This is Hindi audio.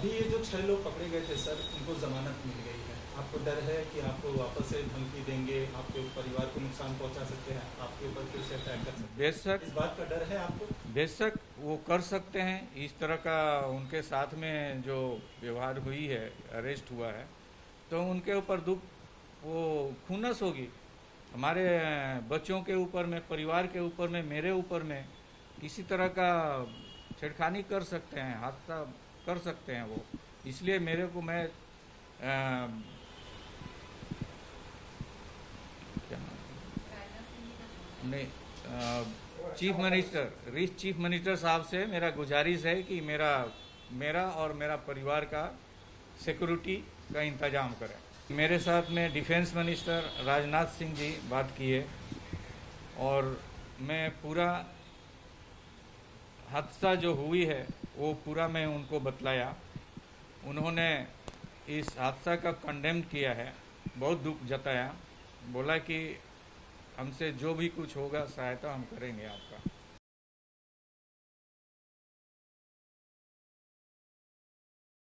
अभी ये जो 6 लोग पकड़े गए थे सर, उनको जमानत मिल गई है। आपको डर है कि आपको वापस से धमकी देंगे, आपके परिवार को नुकसान पहुंचा सकते हैं, आपके ऊपर फिर से अटैक कर सकते हैं? बेशक, इस बात का डर है आपको? बेशक वो कर सकते हैं। इस तरह का उनके साथ में जो व्यवहार हुई है, अरेस्ट हुआ है, तो उनके ऊपर दुख, वो खुन्नस होगी। हमारे बच्चों के ऊपर में, परिवार के ऊपर में, मेरे ऊपर में किसी तरह का छेड़खानी कर सकते हैं, हादसा कर सकते हैं वो। इसलिए मेरे को, मैं क्या नहीं, चीफ मिनिस्टर साहब से मेरा गुजारिश है कि मेरा और मेरा परिवार का सिक्योरिटी का इंतजाम करें। मेरे साथ में डिफेंस मिनिस्टर राजनाथ सिंह जी बात किए और मैं पूरा हादसा जो हुई है वो पूरा मैं उनको बतलाया। उन्होंने इस हादसा का कंडेम किया है, बहुत दुख जताया, बोला कि हमसे जो भी कुछ होगा सहायता हम करेंगे आपका।